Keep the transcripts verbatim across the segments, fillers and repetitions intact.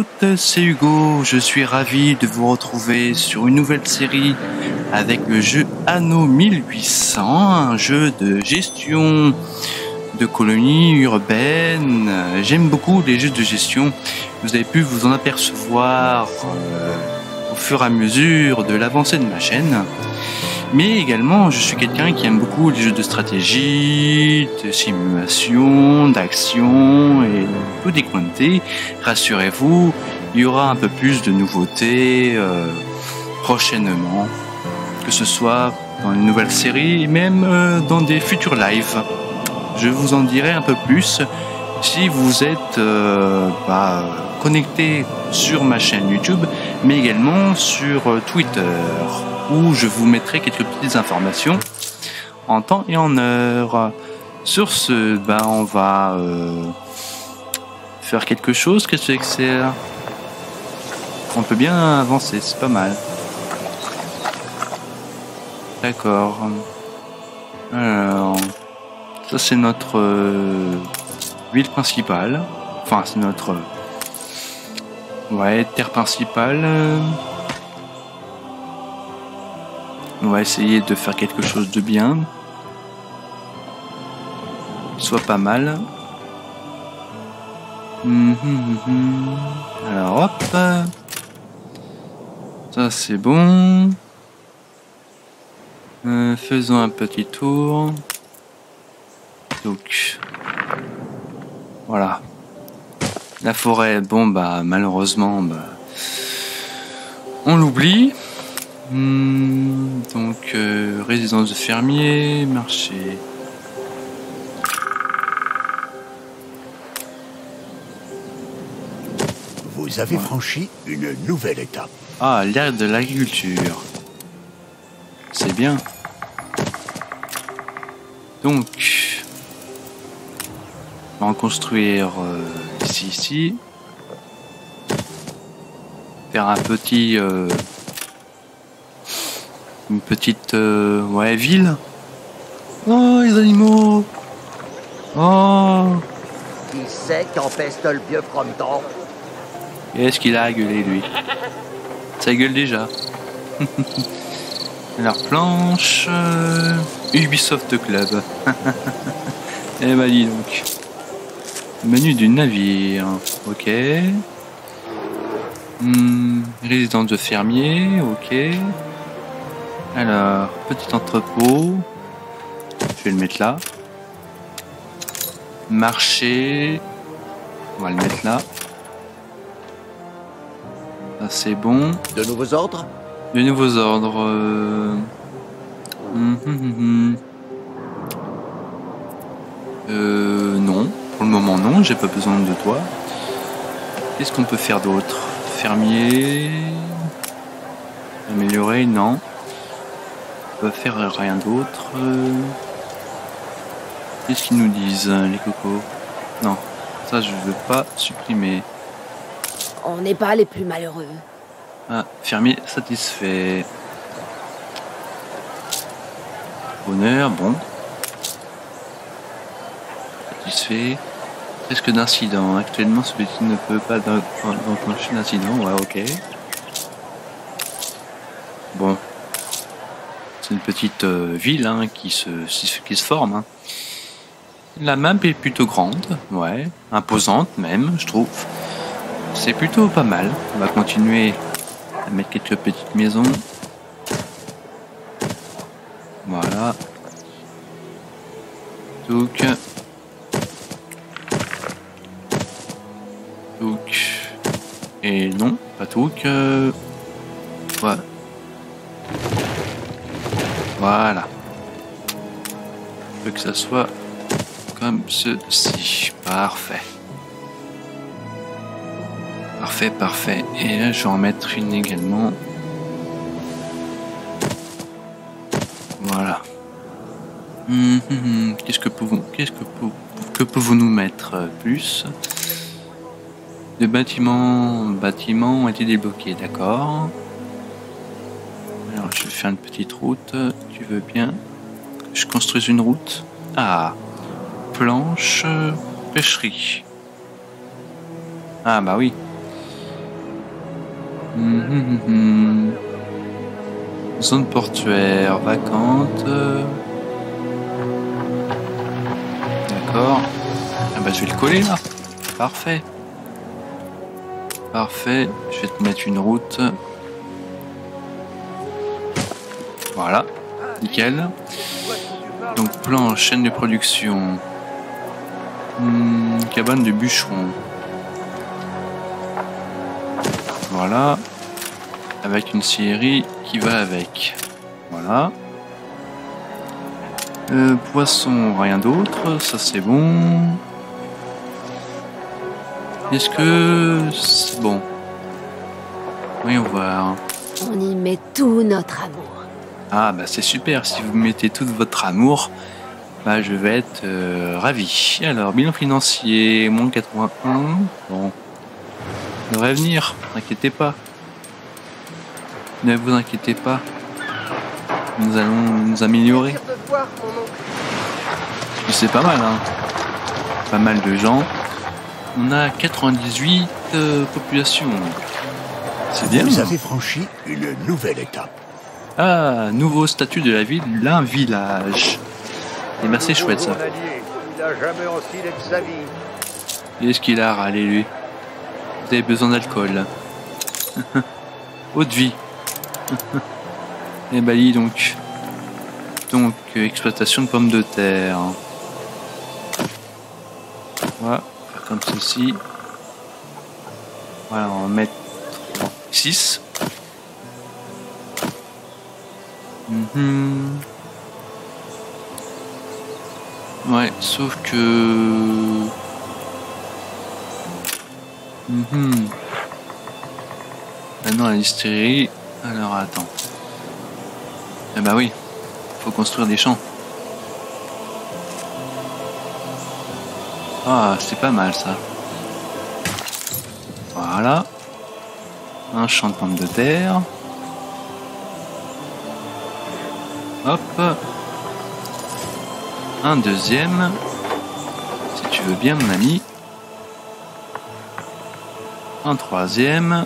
toutes, c'est Hugo, je suis ravi de vous retrouver sur une nouvelle série avec le jeu Anno mille huit cents, un jeu de gestion de colonies urbaines. J'aime beaucoup les jeux de gestion, vous avez pu vous en apercevoir euh, au fur et à mesure de l'avancée de ma chaîne. Mais également, je suis quelqu'un qui aime beaucoup les jeux de stratégie, de simulation, d'action et tout décompté. Rassurez-vous, il y aura un peu plus de nouveautés euh, prochainement, que ce soit dans une nouvelle série et même euh, dans des futurs lives. Je vous en dirai un peu plus si vous êtes euh, bah, connecté sur ma chaîne YouTube, mais également sur euh, Twitter, où je vous mettrai quelques petites informations en temps et en heure. Sur ce, ben on va euh, faire quelque chose. Qu'est-ce que c'est? On peut bien avancer, c'est pas mal. D'accord. Alors, ça c'est notre euh, ville principale. Enfin, c'est notre ouais terre principale. On va essayer de faire quelque chose de bien, soit pas mal. Mmh, mmh, mmh. Alors hop, ça c'est bon. Euh, faisons un petit tour. Donc voilà. La forêt, bon bah malheureusement, bah, on l'oublie. Mmh, donc euh, résidence de fermier, marché. Vous avez ouais. franchi une nouvelle étape. Ah, l'ère de l'agriculture. C'est bien. Donc, on va en construire euh, ici, ici. Faire un petit... Euh, une petite euh, ouais ville. Oh les animaux. Oh. Qui c'est qui empeste le vieux frometon? Est-ce qu'il a à gueuler lui? Ça gueule déjà. Alors planche euh, Ubisoft Club. Eh bah dis donc. Menu du navire. Ok. Hmm, résidence de fermier. Ok. Alors, petit entrepôt, je vais le mettre là. Marché, on va le mettre là. Ça c'est bon. De nouveaux ordres? De nouveaux ordres. Euh... Hum, hum, hum, hum. Euh, non, pour le moment non, j'ai pas besoin de toi. Qu'est-ce qu'on peut faire d'autre? Fermier. Améliorer, non. On va faire rien d'autre. Qu'est-ce qu'ils nous disent, les cocos? Non, ça je veux pas supprimer. On n'est pas les plus malheureux. Ah, fermier satisfait. Bonheur, bon. Satisfait. Risque d'incident. Actuellement, celui-ci ne peut pas enclencher d'incident. Ouais, ok. Bon. C'est une petite euh, ville hein, qui, se, qui se forme. Hein. La map est plutôt grande, ouais, imposante même, je trouve. C'est plutôt pas mal. On va continuer à mettre quelques petites maisons. Voilà. Donc. Donc. Et non, pas tout. Euh... Ouais. Voilà. Je veux que ça soit comme ceci. Parfait. Parfait, parfait. Et là, je vais en mettre une également. Voilà. Mmh, mmh. Qu'est-ce que pouvons, qu'est-ce que, pou, que pouvons-nous mettre plus? De bâtiments, bâtiments ont été débloqués, d'accord. Alors, je vais faire une petite route. Tu veux bien? Je construis une route. Ah, planche, pêcherie. Ah bah oui. Hum, hum, hum, hum. Zone portuaire vacante. D'accord. Ah bah je vais le coller là. Parfait. Parfait. Je vais te mettre une route. Voilà. Nickel. Donc plan, chaîne de production. Hum, cabane de bûcheron. Voilà. Avec une scierie qui va avec. Voilà. Euh, poisson, rien d'autre. Ça c'est bon. Est-ce que c'est bon? Voyons voir. On y met tout notre amour. Ah bah c'est super. Si vous mettez tout votre amour, bah je vais être euh, ravi. Alors bilan financier, moins quatre-vingt-un. Bon. Ça devrait venir, n'inquiétez pas. Ne vous inquiétez pas. Nous allons nous améliorer. C'est pas mal, hein. Pas mal de gens. On a quatre-vingt-dix-huit euh, populations. C'est bien. Vous avez franchi une nouvelle étape. Ah, nouveau statut de la ville, l'un village. Et bah c'est chouette ça. Il a jamais oscillé de sa vie. Qu'est-ce qu'il a râlé lui? Vous avez besoin d'alcool. Eau de vie. Et bah dis donc. Donc, euh, exploitation de pommes de terre. Voilà, faire comme ceci. Voilà, on va mettre six. Mm-hmm. Ouais, sauf que... Mm-hmm. Maintenant la distillerie. Alors attends. Eh bah oui, faut construire des champs. Ah, c'est pas mal ça. Voilà. Un champ de pommes de terre. Hop. Un deuxième. Si tu veux bien, mon ami. Un troisième.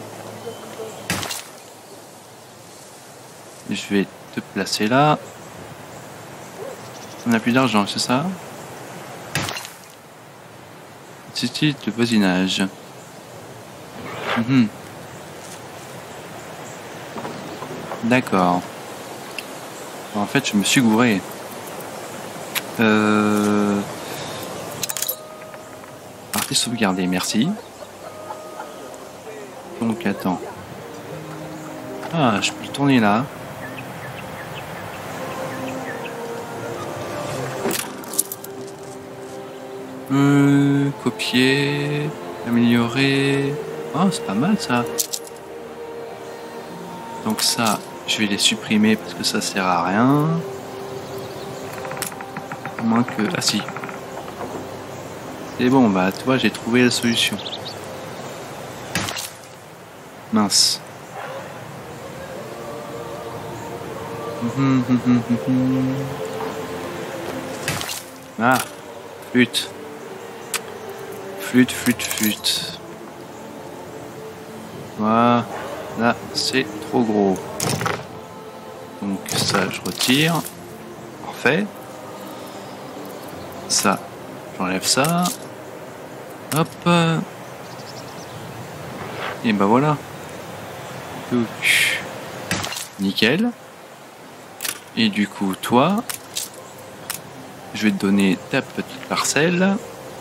Je vais te placer là. On n'a plus d'argent, c'est ça? Site de voisinage. Mmh. D'accord. En fait, je me suis gouré. Euh... Partie sauvegardée, merci. Donc, attends. Ah, je peux le tourner là. Euh, copier, améliorer. Oh, c'est pas mal ça. Donc ça, je vais les supprimer parce que ça sert à rien. À moins que... Ah si. C'est bon, bah tu vois, j'ai trouvé la solution. Mince. Ah, flûte. Flûte, flûte, flûte. Voilà. Là, c'est trop gros. Donc ça, je retire. Parfait. Ça, j'enlève ça. Hop. Et ben voilà. Donc, nickel. Et du coup, toi, je vais te donner ta petite parcelle.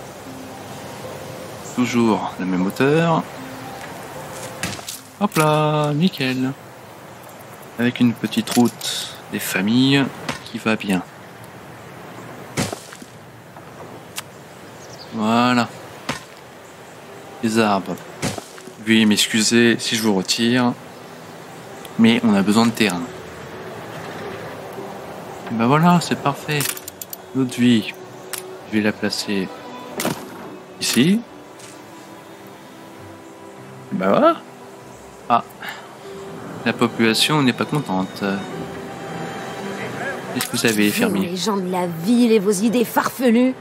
Toujours la même hauteur. Hop là, nickel. Avec une petite route des familles qui va bien. Voilà. Les arbres. Veuillez m'excuser si je vous retire. Mais on a besoin de terrain. Et ben voilà, c'est parfait. Notre vie. Je vais la placer ici. Et ben voilà. Ah. La population n'est pas contente. Qu'est-ce que vous avez, Vous, fermiers? les gens de la ville et vos idées farfelues.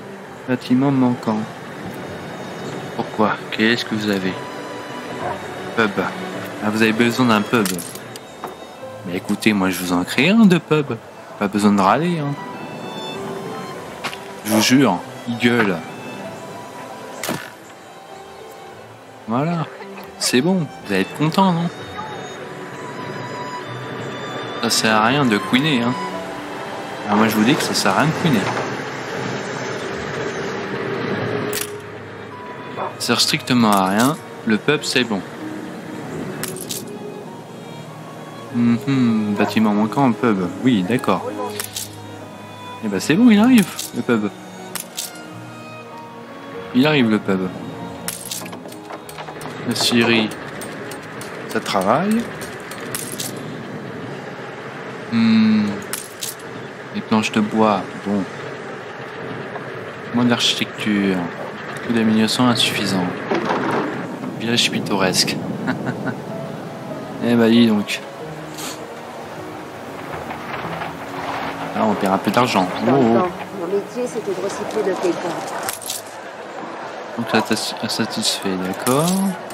Bâtiment manquant. Pourquoi? Qu'est-ce que vous avez? pub. Ah, vous avez besoin d'un pub. Mais écoutez, moi je vous en crée un de pub. Pas besoin de râler. Hein. Je vous jure, il gueule. Voilà. C'est bon, vous allez être content, non? Ça sert à rien de couiner, hein. Ah, moi je vous dis que ça sert à rien de couiner. Ça sert strictement à rien. Le pub c'est bon. Mm-hmm, bâtiment manquant, pub. Oui, d'accord. Et bah c'est bon, il arrive, le pub. Il arrive, le pub. La scierie, ça travaille. Hmm. Les planches de bois, bon. Moins d'architecture. Peu d'amélioration insuffisant. Village pittoresque. Eh bah dis donc. Là on perd un peu d'argent. Dans Oh, le oh. temps, mon métier c'était de recycler le paper. Donc ça t'a satisfait, d'accord.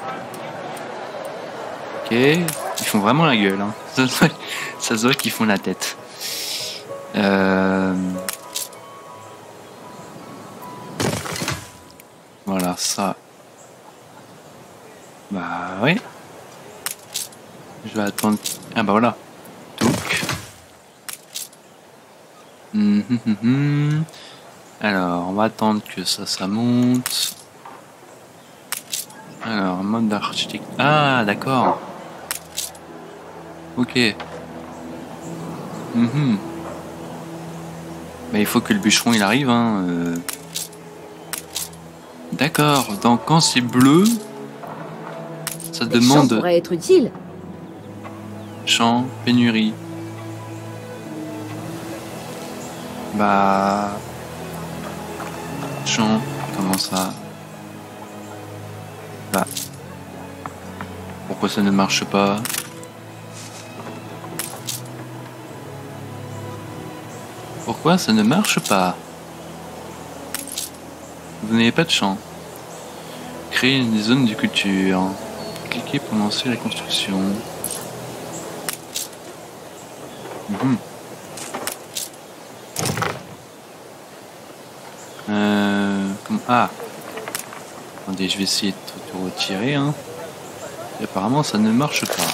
Ok. Ils font vraiment la gueule. Hein. Ça se voit, ça se voit qu'ils font la tête. Euh... Voilà, ça. Bah oui. Je vais attendre. Ah bah voilà. Donc. Hum, hum, hum, hum. Alors, on va attendre que ça, ça monte. Alors, mode d'architecte. Ah, d'accord. Ok. Mm-hmm. Mais il faut que le bûcheron il arrive. Hein. Euh... D'accord. Donc quand c'est bleu, ça Les demande. champs pourraient être utiles. Champ, pénurie. Bah. Champ, comment ça? Bah. Pourquoi ça ne marche pas? Pourquoi ça ne marche pas? Vous n'avez pas de champ. Créer une zone de culture. Cliquez pour lancer la construction. Mmh. Euh, comme... Ah. Attendez, je vais essayer de tout retirer. Hein. Et apparemment, ça ne marche pas.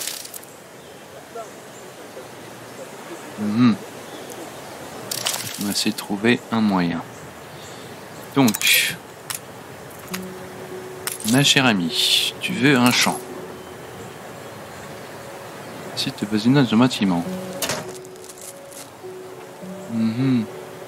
Mmh. On va essayer de trouver un moyen. Donc, ma chère amie, tu veux un champ. Site de voisinage de bâtiment. Mmh.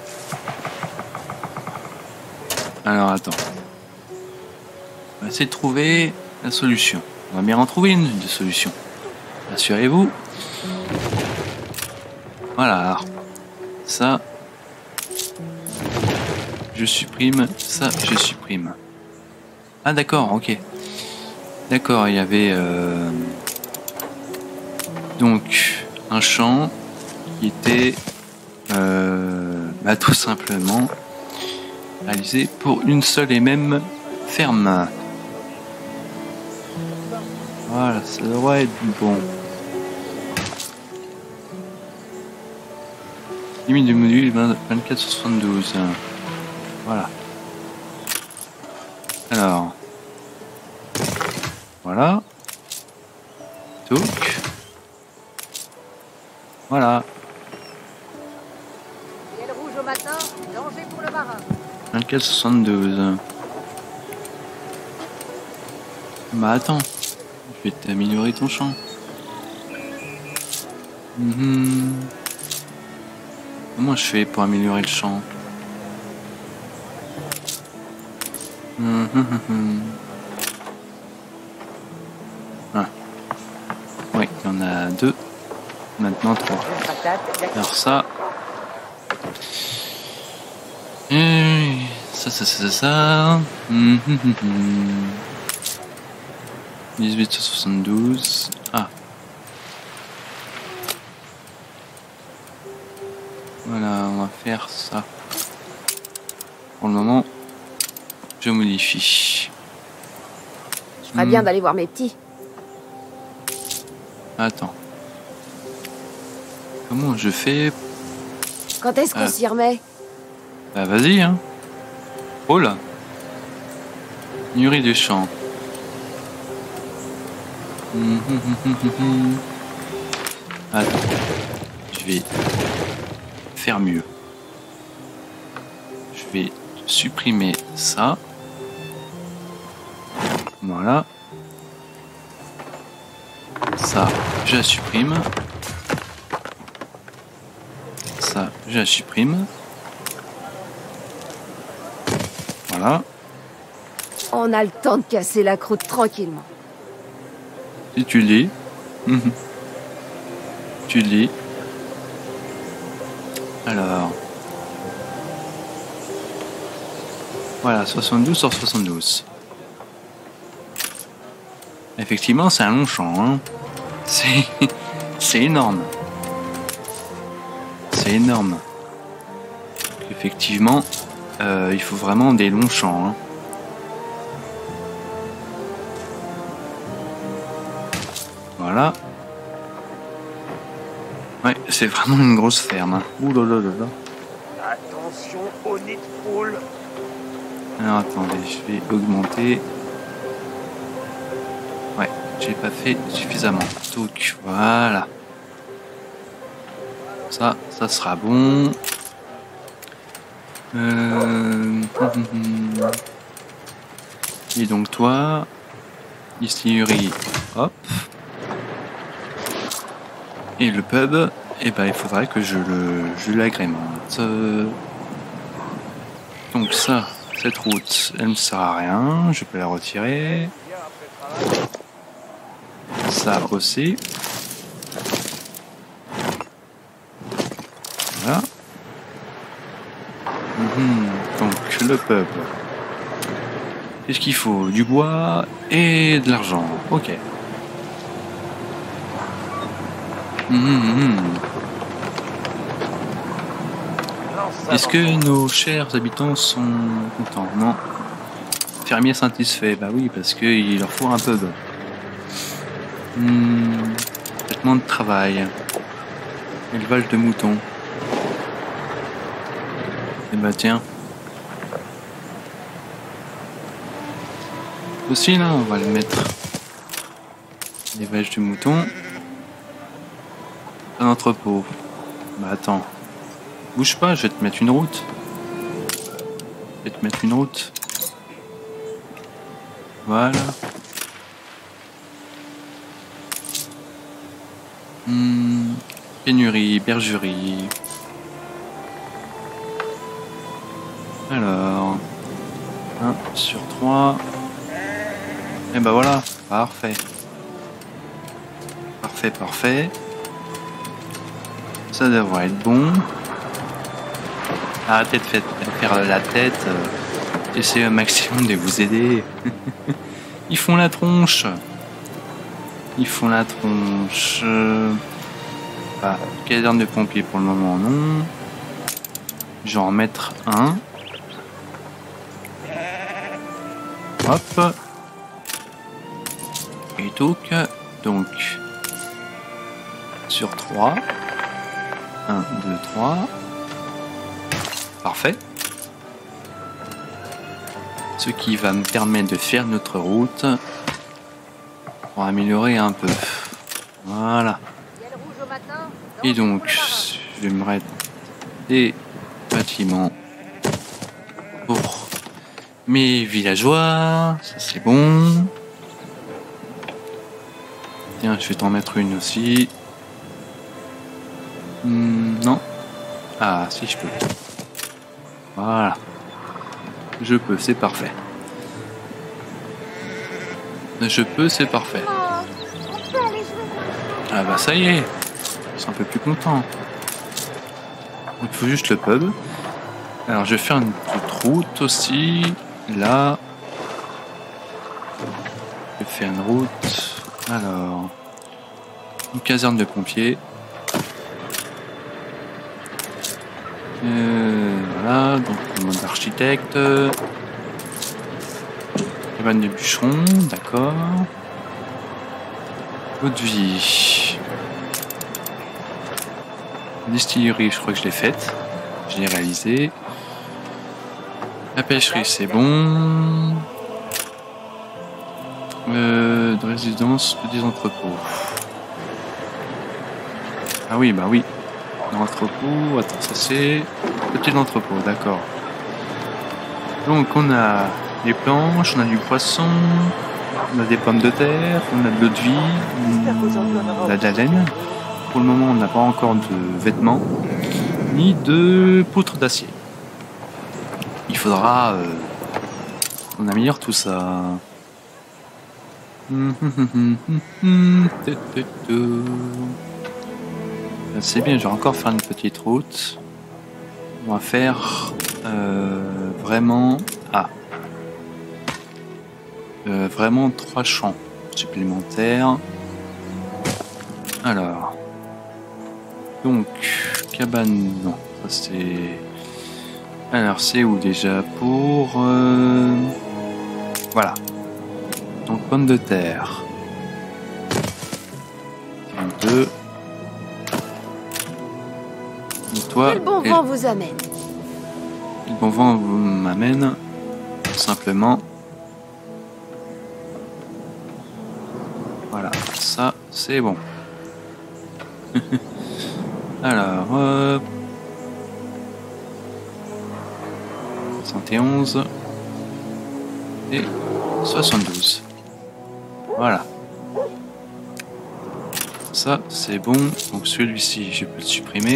Alors attends. On va essayer de trouver la solution. On va bien en trouver une de solution. Assurez-vous. Voilà. Ça. Je supprime. Ça, je supprime. Ah d'accord, ok. D'accord, il y avait euh, donc un champ qui était euh, bah, tout simplement réalisé pour une seule et même ferme. Voilà, ça devrait être bon. Limite du module vingt-quatre soixante-douze. Voilà. Alors. Voilà. Donc. Voilà. Ciel rouge au matin, danger pour le marin. vingt-quatre soixante-douze. Bah attends. Je vais t'améliorer ton champ. Mmh. Comment je fais pour améliorer le champ? mmh, mmh, mmh. Ah. Oui, il y en a deux. Maintenant trois. Alors ça. Et ça, ça, ça, ça, ça. Mmh, mmh, mmh. dix-huit soixante-douze. Ah. Voilà, on va faire ça. Pour le moment, je modifie. Je ferais bien d'aller voir mes petits. Attends. Comment je fais? Quand est-ce qu'on euh... s'y remet? Bah vas-y, hein. Oh là. Mûri du champ. Attends. Je vais faire mieux. Je vais supprimer ça. Voilà. Ça, je la supprime. Ça, je la supprime. Voilà. On a le temps de casser la croûte tranquillement. Si tu lis. Tu lis. Alors. Voilà, soixante-douze sur soixante-douze. Effectivement, c'est un long champ. Hein. C'est... c'est énorme. C'est énorme. Effectivement, euh, il faut vraiment des longs champs. Hein. Voilà. Ouais, c'est vraiment une grosse ferme. Hein. Ouh là là là là. Attention au nid de poule. Alors attendez, je vais augmenter. Ouais, j'ai pas fait suffisamment. Donc voilà. Ça, ça sera bon. Euh... Et donc toi, distillerie, hop. Et le pub, et eh ben il faudrait que je le, je l'agrémente. Donc ça, cette route, elle ne sert à rien. Je peux la retirer. Ça aussi. Voilà. Mmh. Donc le pub. Qu'est-ce qu'il faut? Du bois et de l'argent. Ok. Mmh. Est-ce que nos chers habitants sont contents? Non. Fermier satisfait. Bah oui, parce qu'il leur faut un pub. Mmh. Traitement de travail. Élevage de moutons. Et bah tiens. Aussi là, on va le mettre. Élevage de moutons. Un entrepôt. Bah attends. Bouge pas, je vais te mettre une route. Je vais te mettre une route. Voilà. Hmm. Pénurie, bergerie. Alors. un sur trois. Et bah voilà. Parfait. Parfait, parfait. Ça devrait être bon. Arrêtez de faire la tête. Essayez un maximum de vous aider. Ils font la tronche. Ils font la tronche. Bah, caserne de pompiers pour le moment, non. Je vais en mettre un. Hop. Et donc, donc sur trois. un, deux, trois. Parfait. Ce qui va me permettre de faire notre route pour améliorer un peu. Voilà. Et donc, j'aimerais des bâtiments pour mes villageois. Ça c'est bon. Tiens, je vais t'en mettre une aussi. Hmm, non. Ah, si je peux. Voilà. Je peux, c'est parfait. Je peux, c'est parfait. Ah bah ça y est. Je suis un peu plus content. Il faut juste le pub. Alors je vais faire une petite route aussi. Là. Je vais faire une route. Alors. Une caserne de pompiers. Euh, voilà, donc le mode architecte. Cabane de bûcheron, d'accord. Eau de vie. Distillerie, je crois que je l'ai faite. Je l'ai réalisée. La pêcherie, c'est bon. Euh, de résidence, petits entrepôts. Ah oui, bah oui. Entrepôt, attends, ça c'est petit entrepôt, d'accord. Donc on a des planches, on a du poisson, on a des pommes de terre, on a de l'eau de vie, on a de la laine. Pour le moment, on n'a pas encore de vêtements, ni de poutres d'acier. Il faudra euh, qu'on améliore tout ça. C'est bien, je vais encore faire une petite route. On va faire euh, vraiment... Ah. Euh, vraiment trois champs supplémentaires. Alors. Donc, cabane, non. Ça c'est... Alors, c'est où déjà pour... Euh... Voilà. Donc, pommes de terre. deux. Toi, le bon et... vent vous amène. Le bon vent m'amène simplement. Voilà, ça c'est bon. Alors, euh... soixante et onze et soixante-douze. Voilà. Ça c'est bon. Donc celui-ci, je peux le supprimer.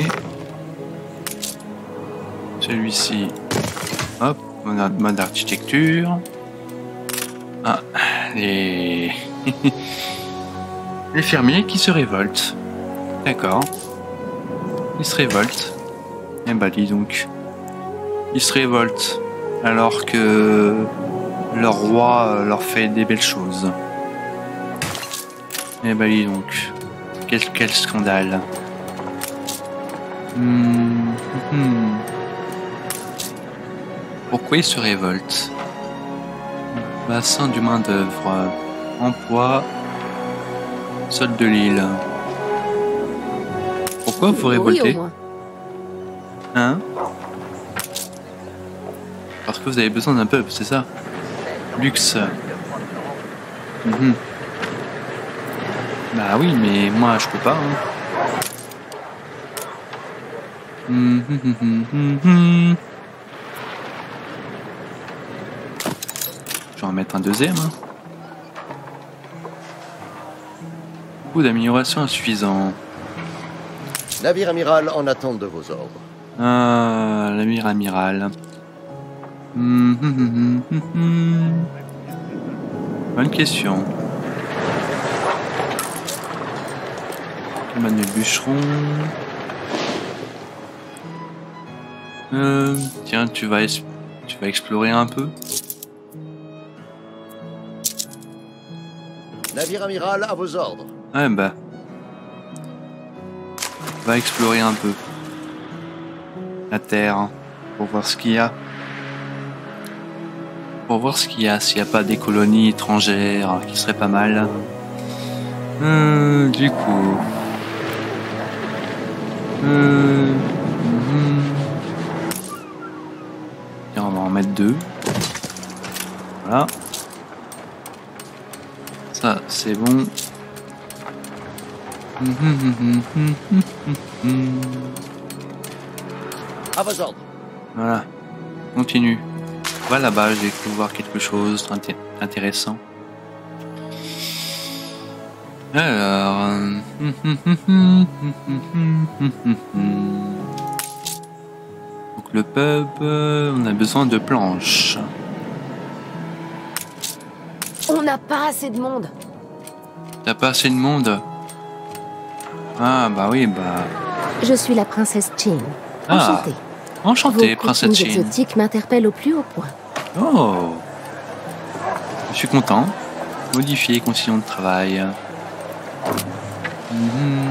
Celui-ci, hop, mode, mode architecture. Ah, les... les fermiers qui se révoltent. D'accord. Ils se révoltent. Et bah dis donc. Ils se révoltent alors que leur roi leur fait des belles choses. Et bah dis donc. Quel, quel scandale. Hum, hum. Pourquoi ils se révoltent? Bassin du main d'œuvre, emploi, solde de l'île. Pourquoi vous révoltez? Oui, au moins. Hein? Parce que vous avez besoin d'un peuple, c'est ça? Luxe. Mmh. Bah oui, mais moi je peux pas. Hein. Mmh, mmh, mmh, mmh, mmh. Je vais en mettre un deuxième. Hein. Beaucoup d'amélioration insuffisant. Navire amiral en attente de vos ordres. Ah, navire amiral. Mmh, mmh, mmh, mmh, mmh. Bonne question. Manuel bûcheron. Euh, tiens, tu vas, tu vas explorer un peu. Navire amiral à vos ordres. Ouais, bah. Va explorer un peu la Terre hein, pour voir ce qu'il y a. Pour voir ce qu'il y a, s'il n'y a pas des colonies étrangères qui seraient pas mal. Euh, du coup. Euh, mm, tiens, on va en mettre deux. Voilà. Ça, c'est bon. À vos ordres. Voilà. Continue. Va là-bas, j'ai cru voir quelque chose d'intéressant. Alors... Donc le pub, on a besoin de planches. On n'a pas assez de monde. T'as pas assez de monde? Ah bah oui, bah... Je suis la princesse Chin. Enchantée. Ah, enchantée, princesse Chin. Vos coutumes exotiques m'interpellent au plus haut point. Oh, je suis content. Modifier conditions de travail. Mmh.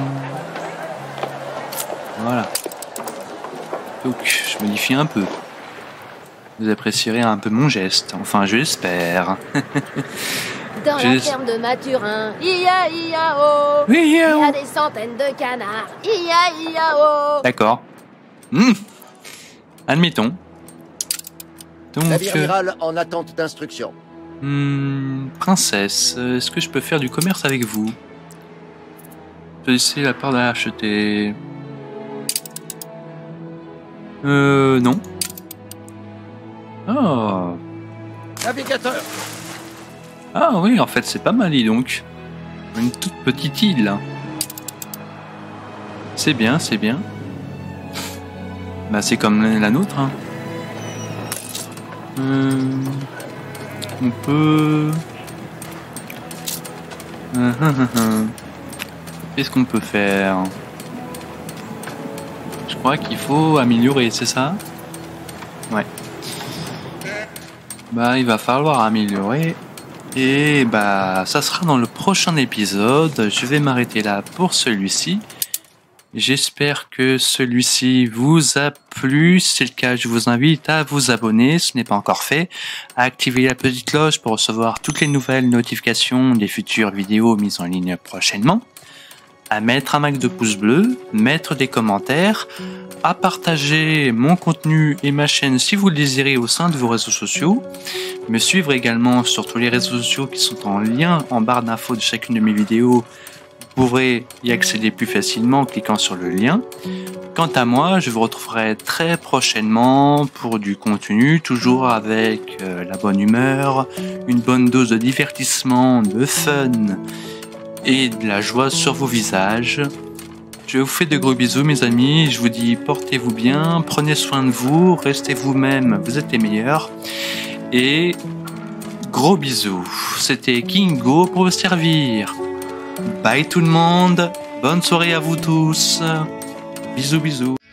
Voilà. Donc, je modifie un peu. Vous apprécierez un peu mon geste. Enfin, je l'espère. Dans J'ai la des- ferme de Mathurin, ia ia oh. Oui, Il y yeah. a des centaines de canards, ia ia oh. D'accord. Hmm. Admettons. Donc, Navire euh, amiral en attente d'instruction. hmm, princesse, euh, est-ce que je peux faire du commerce avec vous? Je peux laisser la part d'acheter. Euh, non. Oh. Navigateur. Ah oui, en fait, c'est pas mal, dis donc. Une toute petite île. C'est bien, c'est bien. Bah, c'est comme la nôtre. Hein. Euh, on peut... Hum, hum, hum. Qu'est-ce qu'on peut faire? Je crois qu'il faut améliorer, c'est ça? Ouais. Bah, il va falloir améliorer. Et bah, ça sera dans le prochain épisode. Je vais m'arrêter là pour celui-ci. J'espère que celui-ci vous a plu. Si c'est le cas, je vous invite à vous abonner, ce n'est pas encore fait, à activer la petite cloche pour recevoir toutes les nouvelles notifications des futures vidéos mises en ligne prochainement, à mettre un max de pouces bleus, mettre des commentaires, à partager mon contenu et ma chaîne si vous le désirez au sein de vos réseaux sociaux, me suivre également sur tous les réseaux sociaux qui sont en lien en barre d'infos de chacune de mes vidéos. Vous pourrez y accéder plus facilement en cliquant sur le lien. Quant à moi, je vous retrouverai très prochainement pour du contenu, toujours avec euh, la bonne humeur, une bonne dose de divertissement, de fun et de la joie sur vos visages. Je vous fais de gros bisous mes amis, je vous dis portez-vous bien, prenez soin de vous, restez vous-même, vous êtes les meilleurs. Et gros bisous, c'était Kingo pour vous servir. Bye tout le monde, bonne soirée à vous tous. Bisous bisous.